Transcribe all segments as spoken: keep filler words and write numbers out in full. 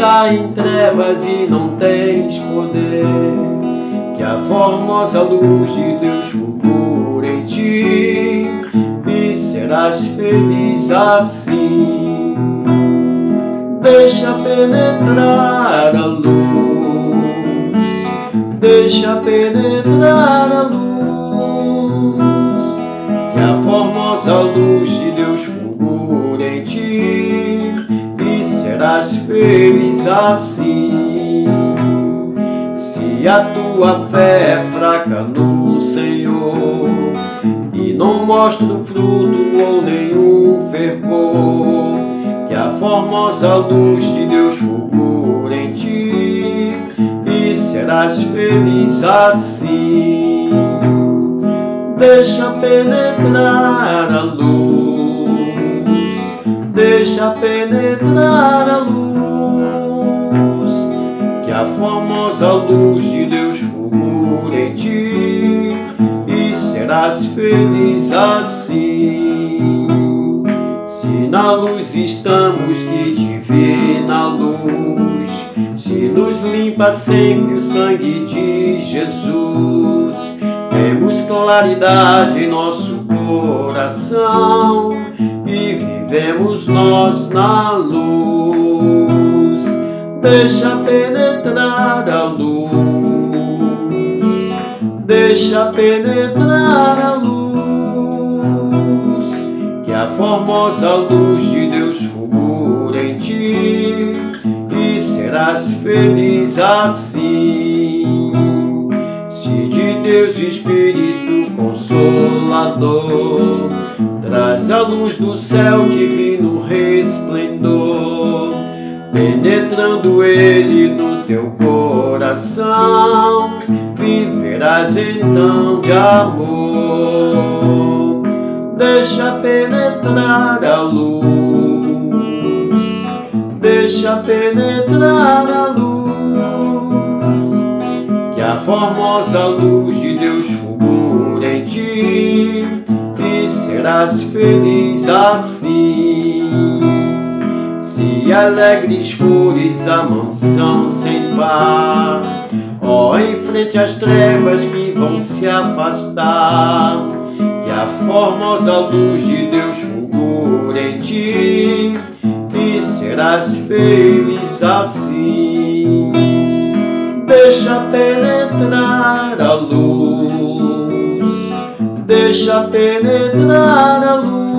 está em trevas e não tens poder, que a formosa luz de Deus fulgure em ti, e serás feliz assim. Deixa penetrar a luz, deixa penetrar a luz, que a formosa luz de Deus fulgure em ti, e serás feliz assim. Se a tua fé é fraca no Senhor e não mostra um fruto ou nenhum fervor, que a formosa luz de Deus fulgure em ti, e serás feliz assim. Deixa penetrar a luz, deixa penetrar a luz, que a formosa luz de Deus fulgure em ti, e serás feliz assim. Se na luz estamos, que divina luz, se nos limpa sempre o sangue de Jesus, temos claridade em nosso coração e vivemos nós na luz. Deixa penetrar a luz, deixa penetrar a luz, que a formosa luz de Deus fulgure em ti, e serás feliz assim. Se de Deus Espírito Consolador traz a luz do céu divino resplendor, penetrando ele no teu coração, viverás então de amor. Deixa penetrar a luz, deixa penetrar a luz, que a formosa luz de Deus fulgure em ti, e serás feliz assim. Se alegres fores a mansão sem par, ó, em frente às trevas que vão se afastar, que a formosa luz de Deus fulgure em ti, e serás feliz assim. Deixa penetrar a luz, deixa penetrar a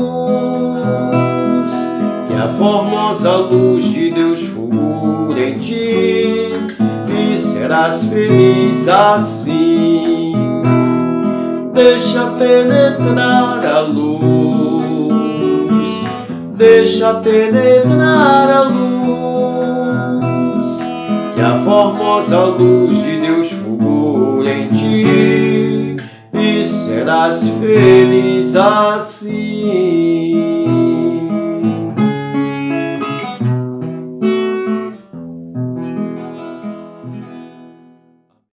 luz, que a formosa luz de Deus fulgure em ti, e serás feliz assim. Deixa penetrar a luz, deixa penetrar a luz, que a formosa luz de Deus fulgure em ti, e serás feliz assim.